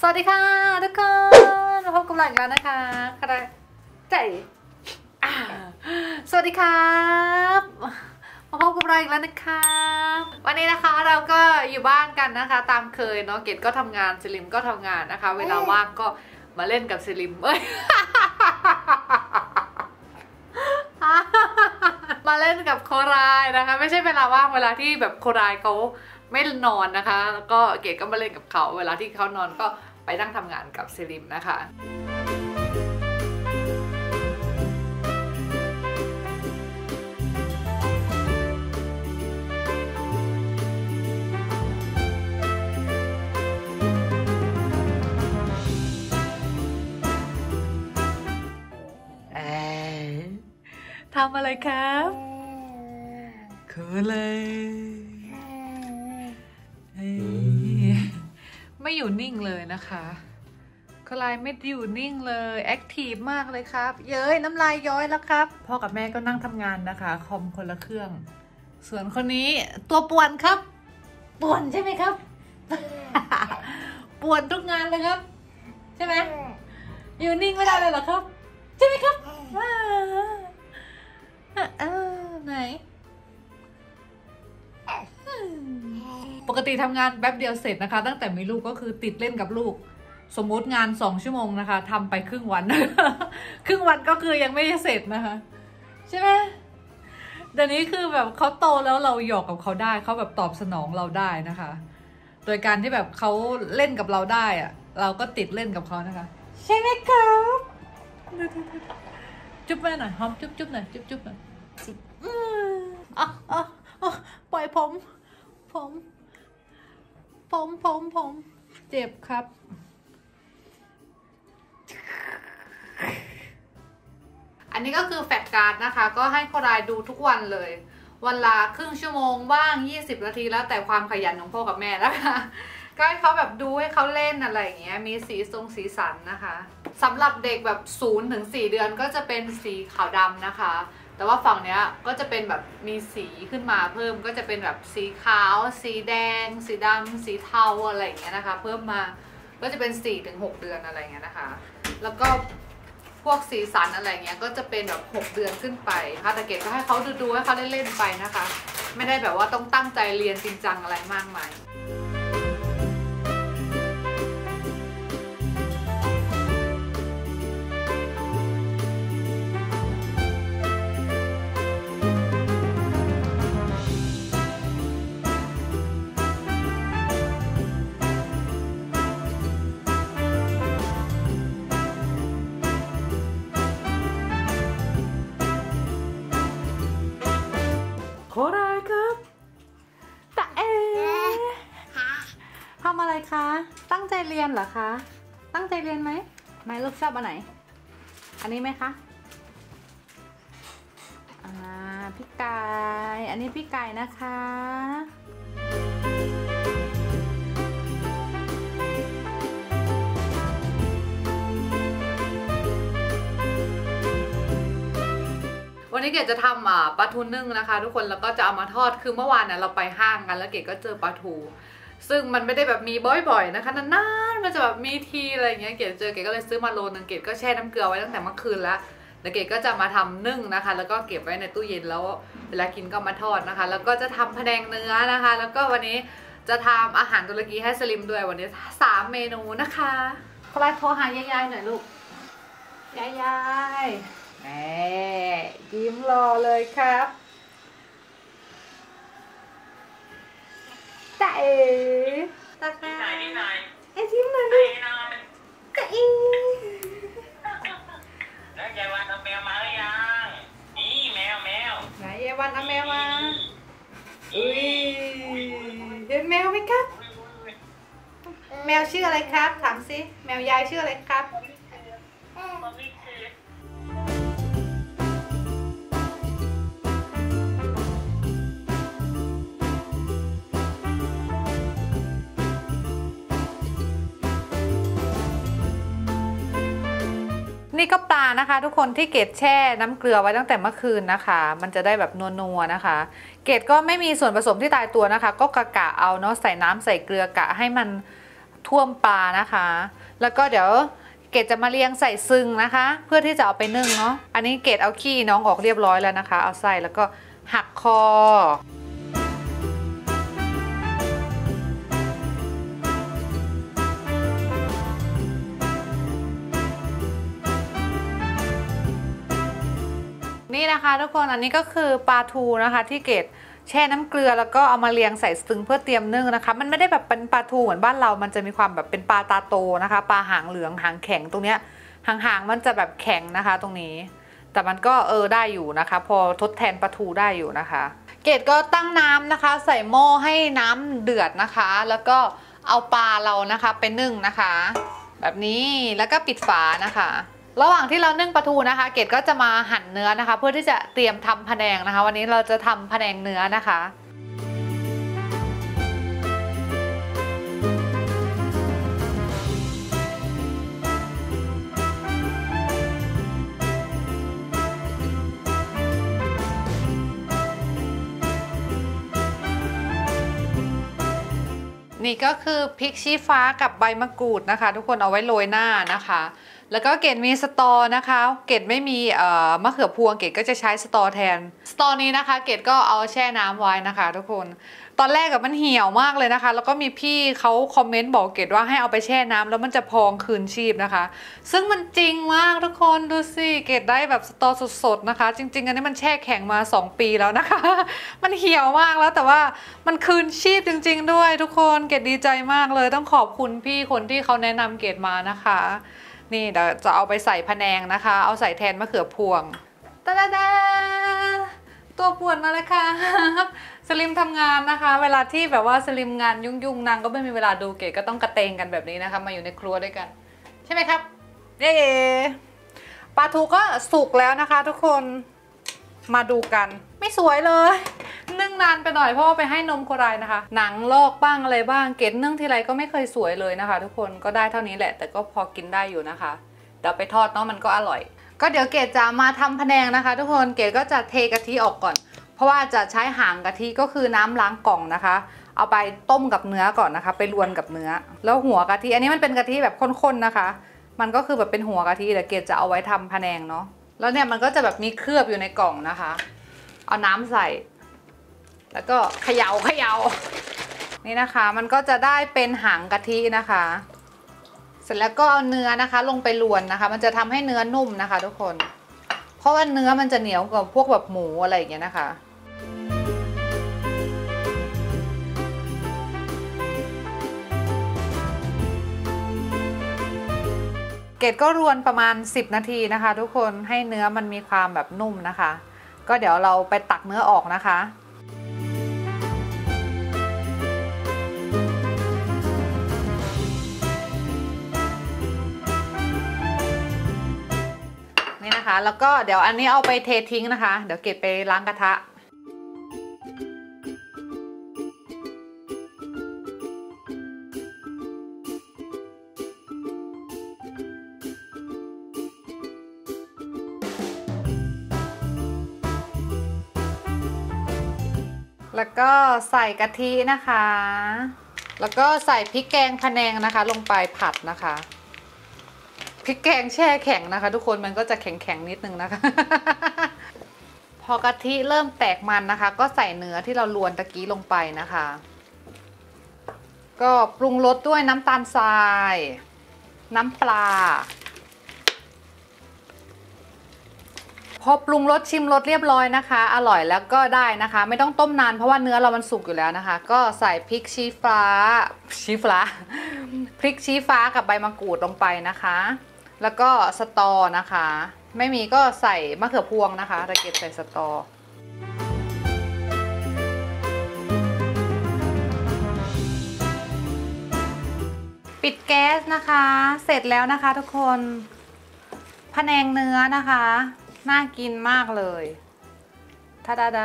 สวัสดีค่ะทุกคนมาพบกับเราอีกแล้วนะคะคณะใจสวัสดีครับมาพบกับเราอีกแล้วนะคะวันนี้นะคะเราก็อยู่บ้านกันนะคะตามเคยเนาะเกดก็ทำงานซิลิมก็ทำงานนะคะเวลาว่างก็มาเล่นกับซิลิมมาเล่นกับโครายนะคะไม่ใช่เวลาว่างเวลาที่แบบโครายเขาไม่นอนนะคะแล้วก็เกดก็มาเล่นกับเขาเวลาที่เขานอนก็ไปนั่งทำงานกับซิลิมนะคะทำอะไรครับคือเลยไม่อยู่นิ่งเลยนะคะคลายไม่อยู่นิ่งเลยแอคทีฟมากเลยครับเย้ยน้ำลายย้อยแล้วครับพ่อกับแม่ก็นั่งทำงานนะคะคอมคนละเครื่องส่วนคนนี้ตัวป่วนครับป่วนใช่ไหมครับ ป่วนทุกงานเลยครับใช่ไหมอยู่นิ่งไม่ได้เลยเหรอครับใช่ไหมครับไหนปกติทำงานแป๊บเดียวเสร็จนะคะตั้งแต่มีลูกก็คือติดเล่นกับลูกสมมติงาน2 ชั่วโมงนะคะทำไปครึ่งวัน ครึ่งวันก็คือยังไม่ได้เสร็จนะคะใช่ไหมเดี๋ยวนี้คือแบบเขาโตแล้วเราหยอกกับเขาได้เขาแบบตอบสนองเราได้นะคะโดยการที่แบบเขาเล่นกับเราได้อะเราก็ติดเล่นกับเขานะคะใช่ไหมครับจุ๊บแม่หน่อยหอมจุ๊บหน่อยจุ๊บหน่อยปล่อยผมเจ็บครับอันนี้ก็คือแฟกการ์ดนะคะก็ให้โครายดูทุกวันเลยวันละครึ่งชั่วโมงบ้าง20 นาทีแล้วแต่ความขยันของพ่อกับแม่นะคะก็ให้เขาแบบดูให้เขาเล่นอะไรอย่างเงี้ยมีสีสันนะคะสำหรับเด็กแบบ0 ถึง 4 เดือนก็จะเป็นสีขาวดำนะคะแต่ว่าฝั่งเนี้ยก็จะเป็นแบบมีสีขึ้นมาเพิ่มก็จะเป็นแบบสีขาวสีแดงสีดำสีเทาอะไรอย่างเงี้ยนะคะเพิ่มมาก็จะเป็น4 ถึง 6 เดือนอะไรอย่างเงี้ยนะคะแล้วก็พวกสีสันอะไรเงี้ยก็จะเป็นแบบ6 เดือนขึ้นไปค่ะแต่เกดก็ให้เขาดูให้เขาเล่นไปนะคะไม่ได้แบบว่าต้องตั้งใจเรียนจริงจังอะไรมากมายโครายครับตะเอทำอะไรคะตั้งใจเรียนเหรอคะตั้งใจเรียนไหมไม่ลูกชอบอันไหนอันนี้ไหมคะพี่ไก่อันนี้พี่ไก่นะคะวันนี้เกดจะทำปลาทูนึ่งนะคะทุกคนแล้วก็จะเอามาทอดคือเมื่อวานเนี่ยเราไปห้างกันแล้วเกดก็เจอปลาทูซึ่งมันไม่ได้แบบมีบ่อยๆนะคะนานๆมันจะแบบมีทีอะไรอย่างเงี้ยเกดเจอเกดก็เลยซื้อมาโลนึงเกดก็แช่น้ำเกลือไว้ตั้งแต่เมื่อคืนแล้วเกดก็จะมาทำนึ่งนะคะแล้วก็เก็บไว้ในตู้เย็นแล้วเวลากินก็มาทอดนะคะแล้วก็จะทำพะแนงเนื้อนะคะแล้วก็วันนี้จะทำอาหารตุรกีให้สลิมด้วยวันนี้3 เมนูนะคะใครโทรหายายๆหน่อยลูกยายแหมยิ้มรอเลยครับตาเอ๋ตาค่ะไอ้ยิ้มหน่อยลูกกะอีแล้วยายวันเอาแมวมาหรือยังนี่แมวไหนยายวันเอาแมวมาอุ้ยเห็นแมวไหมครับแมวชื่ออะไรครับถามสิแมวยายชื่ออะไรครับนี่ก็ปลานะคะทุกคนที่เกดแช่น้ำเกลือไว้ตั้งแต่เมื่อคืนนะคะมันจะได้แบบนัวๆนะคะเกดก็ไม่มีส่วนผสมที่ตายตัวนะคะก็กะเอาเนาะใส่น้ำใส่เกลือกะให้มันท่วมปลานะคะ แล้วก็เดี๋ยวเกดจะมาเรียงใส่ซึงนะคะ เพื่อที่จะเอาไปนึ่งเนาะอันนี้เกดเอาขี้น้องออกเรียบร้อยแล้วนะคะเอาใส่แล้วก็หักคอนี่นะคะทุกคนอันนี้ก็คือปลาทูนะคะที่เกดแช่น้ำเกลือแล้วก็เอามาเรียงใส่ซึงเพื่อเตรียมนึ่งนะคะมันไม่ได้แบบเป็นปลาทูเหมือนบ้านเรามันจะมีความแบบเป็นปลาตาโตนะคะปลาหางเหลืองหางแข็งตรงเนี้ยหางมันจะแบบแข็งนะคะตรงนี้แต่มันก็ได้อยู่นะคะพอทดแทนปลาทูได้อยู่นะคะเกดก็ตั้งน้ำนะคะใส่หม้อให้น้ำเดือดนะคะแล้วก็เอาปลาเรานะคะไปนึ่งนะคะแบบนี้แล้วก็ปิดฝานะคะระหว่างที่เรานึ่งปลาทูนะคะเกดก็จะมาหั่นเนื้อนะคะเพื่อที่จะเตรียมทำพะแนงนะคะวันนี้เราจะทำพะแนงเนื้อนะคะนี่ก็คือพริกชี้ฟ้ากับใบมะกรูดนะคะทุกคนเอาไว้โรยหน้านะคะแล้วก็เกดมีสตอนะคะเกดไม่มีมะเขือพวงเกดก็จะใช้สตอแทนสตอนี้นะคะเกดก็เอาแช่น้ำไว้นะคะทุกคนตอนแรกมันเหี่ยวมากเลยนะคะแล้วก็มีพี่เขาคอมเมนต์บอกเกดว่าให้เอาไปแช่น้ำแล้วมันจะพองคืนชีพนะคะซึ่งมันจริงมากทุกคนดูสิเกดได้แบบสตอสดๆนะคะจริงๆอันนี้มันแช่แข็งมา2 ปีแล้วนะคะมันเหี่ยวมากแล้วแต่ว่ามันคืนชีพจริงๆด้วยทุกคนเกดดีใจมากเลยต้องขอบคุณพี่คนที่เขาแนะนำเกดมานะคะนี่เดี๋ยวจะเอาไปใส่พะแนงนะคะเอาใส่แทนมะเขือพวงตาดาตัวปวดมาเลยค่ะสลิมทำงานนะคะเวลาที่แบบว่าสลิมงานยุ่งๆนางก็ไม่มีเวลาดูเก๋ก็ต้องกระเตงกันแบบนี้นะคะมาอยู่ในครัวด้วยกันใช่ไหมครับเย้ปลาทูก็สุกแล้วนะคะทุกคนมาดูกันไม่สวยเลยนึ่งนานไปหน่อยเพราะว่าไปให้นมโคไรนะคะหนังลอกบ้างอะไรบ้างเกดนึ่งทีไรก็ไม่เคยสวยเลยนะคะทุกคนก็ได้เท่านี้แหละแต่ก็พอกินได้อยู่นะคะเดี๋ยวไปทอดเนาะมันก็อร่อยก็เดี๋ยวเกดจะมาทำพะแนงนะคะทุกคนเกดก็จะเทกะทิออกก่อนเพราะว่าจะใช้หางกะทิก็คือน้ำล้างกล่องนะคะเอาไปต้มกับเนื้อก่อนนะคะไปรวนกับเนื้อแล้วหัวกะทิอันนี้มันเป็นกะทิแบบข้นๆนะคะมันก็คือแบบเป็นหัวกะทิแต่เกดจะเอาไว้ทำพะแนงเนาะแล้วเนี่ยมันก็จะแบบมีเคลือบอยู่ในกล่องนะคะเอาน้ำใส่แล้วก็เขย่านี่นะคะมันก็จะได้เป็นหางกะทินะคะเสร็จแล้วก็เอาเนื้อนะคะลงไปรวนนะคะมันจะทำให้เนื้อนุ่มนะคะทุกคนเพราะว่าเนื้อมันจะเหนียวกว่าพวกแบบหมูอะไรอย่างเงี้ยนะคะเกดก็รวนประมาณ10 นาทีนะคะทุกคนให้เนื้อมันมีความแบบนุ่มนะคะก็เดี๋ยวเราไปตักเนื้อออกนะคะนี่นะคะแล้วก็เดี๋ยวอันนี้เอาไปเททิ้งนะคะเดี๋ยวเก็บไปล้างกระทะแล้วก็ใส่กะทินะคะแล้วก็ใส่พริกแกงพะแนงนะคะลงไปผัดนะคะพริกแกงแช่แข็งนะคะทุกคนมันก็จะแข็งนิดนึงนะคะ พอกะทิเริ่มแตกมันนะคะก็ใส่เนื้อที่เราลวนตะกี้ลงไปนะคะก็ปรุงรสด้วยน้ำตาลทรายน้ำปลาพอปรุงรสชิมรสเรียบร้อยนะคะอร่อยแล้วก็ได้นะคะไม่ต้องต้มนานเพราะว่าเนื้อเรามันสุกอยู่แล้วนะคะก็ใส่พริกชี้ฟ้าพริกชี้ฟ้ากับใบมะกรูดลงไปนะคะแล้วก็สตอนะคะไม่มีก็ใส่มะเขือพวงนะคะตะเกียบใส่สตอปิดแก๊สนะคะเสร็จแล้วนะคะทุกคนพะแนงเนื้อนะคะน่ากินมากเลยทาดาดา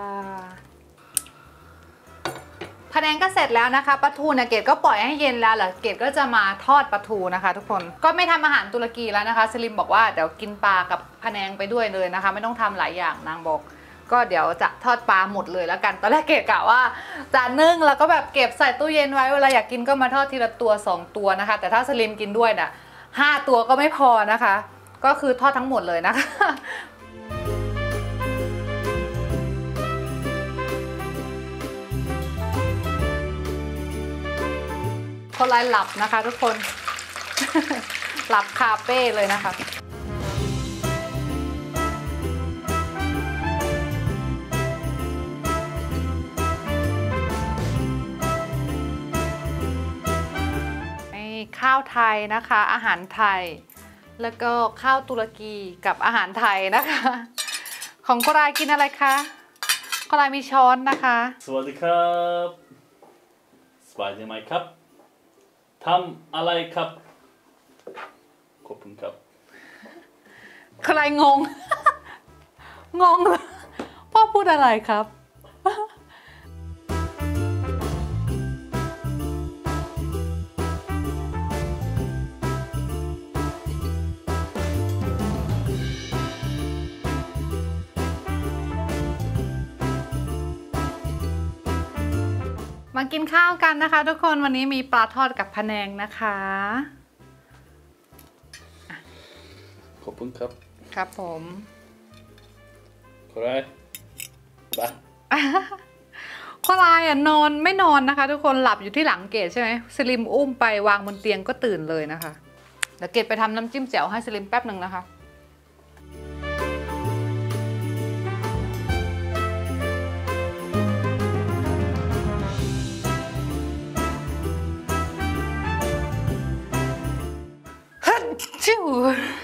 พะแนงก็เสร็จแล้วนะคะปลาทูเนี่ยเกดก็ปล่อยให้เย็นแล้วเหรอเกดก็จะมาทอดปลาทูนะคะทุกคนก็ไม่ทำอาหารตุรกีแล้วนะคะสลิมบอกว่าเดี๋ยวกินปลากับพะแนงไปด้วยเลยนะคะไม่ต้องทำหลายอย่างนางบอกก็เดี๋ยวจะทอดปลาหมดเลยแล้วกันตอนแรกเกดกะว่าจะนึ่งแล้วก็แบบเก็บใส่ตู้เย็นไว้เวลาอยากกินก็มาทอดทีละตัว2 ตัวนะคะแต่ถ้าสลิมกินด้วยน่ะ5 ตัวก็ไม่พอนะคะก็คือทอดทั้งหมดเลยนะคะคนไรหลับนะคะทุกคน หลับคาเป้เลยนะคะข้าวไทยนะคะอาหารไทยแล้วก็ข้าวตุรกีกับอาหารไทยนะคะของโครายกินอะไรคะโครายมีช้อนนะคะสวัสดีครับสบายดีไหมครับทำอะไรครับขอบคุณครับโครายงง งงพ่อพูดอะไรครับมากินข้าวกันนะคะทุกคนวันนี้มีปลาทอดกับพะแนงนะคะขอบคุณครับครับผมโครายไปโครายนอนไม่นอนนะคะทุกคนหลับอยู่ที่หลังเกดใช่ไหมสลิมอุ้มไปวางบนเตียงก็ตื่นเลยนะคะเดี๋ยวเกดไปทำน้ำจิ้มแจ่วให้สลิมแป๊บหนึ่งนะคะชิว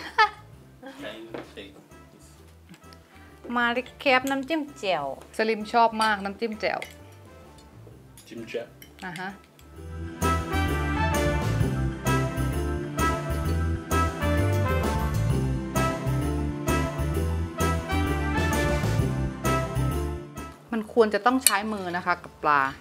มาริแคปน้ำจิ้มแจ่วสลิมชอบมากน้ำจิ้มแจ่วจิ้มแจ่วฮะมันควรจะต้องใช้มือนะคะกับปลา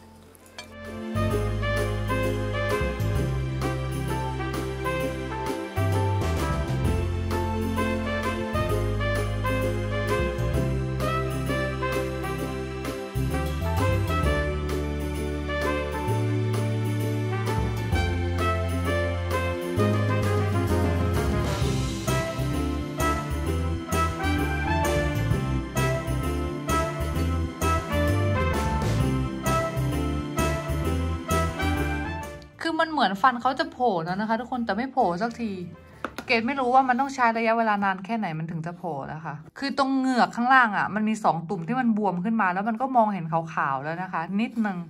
มันเหมือนฟันเขาจะโผล่แล้วนะคะทุกคนแต่ไม่โผล่สักทีเกดไม่รู้ว่ามันต้องใช้ระยะเวลานานแค่ไหนมันถึงจะโผล่นะคะคือตรงเหงือกข้างล่างอ่ะมันมี2 ตุ่มที่มันบวมขึ้นมาแล้วมันก็มองเห็นขาวๆแล้วนะคะนิดนึง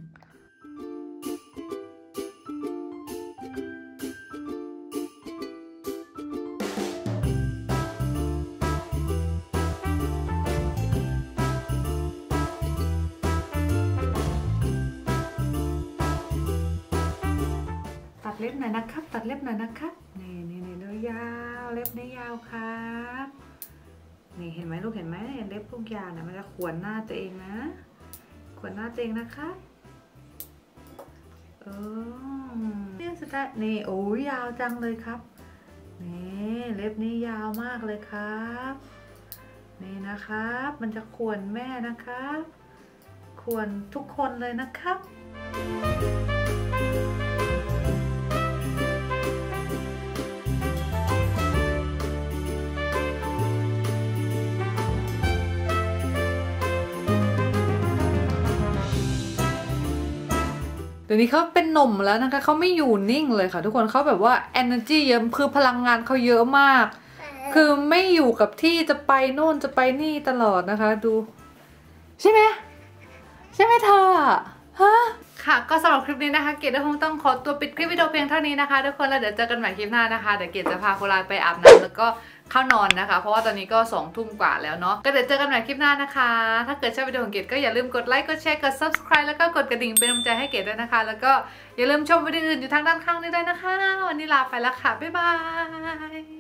ตัดเล็บหน่อยนะครับตัดเล็บหน่อยนะครับนี่เล็บยาวเล็บนี่ยาวครับนี่เห็นไหมลูกเห็นไหมเล็บพวกยาวเนี่ยมันจะข่วนหน้าตัวเองนะข่วนหน้าตัวเองนะคะนี่สุดท้ายนี่โอ้ยยาวจังเลยครับนี่เล็บนี่ยาวมากเลยครับนี่นะครับมันจะข่วนแม่นะครับข่วนทุกคนเลยนะครับ เดี๋ยวนี้เขาเป็นหนุ่มแล้วนะคะเขาไม่อยู่นิ่งเลยค่ะทุกคนเขาแบบว่า energy เยอะคือพลังงานเขาเยอะมากคือไม่อยู่กับที่จะไปโน่นจะไปนี่ตลอดนะคะดูใช่ไหมเธอฮะค่ะก็สำหรับคลิปนี้นะคะเกดคงต้องขอตัวปิดคลิปวิดีโอเพียงเท่านี้นะคะทุกคนแล้วเดี๋ยวเจอกันใหม่คลิปหน้านะคะเดี๋ยวเกดจะพาโคลายไปอาบน้ำแล้วก็เข้านอนนะคะเพราะว่าตอนนี้ก็2 ทุ่มกว่าแล้วเนาะก็เดี๋ยวเจอกันใหม่คลิปหน้านะคะถ้าเกิดชอบวิดีโอของเกดก็อย่าลืมกดไลค์กดแชร์กด subscribe แล้วก็กดกระดิ่งเป็นกำลังใจให้เกดด้วยนะคะแล้วก็อย่าลืมชมวิดีโออื่นอยู่ทางด้านข้างนี้ด้วยนะคะวันนี้ลาไปแล้วค่ะบ๊ายบาย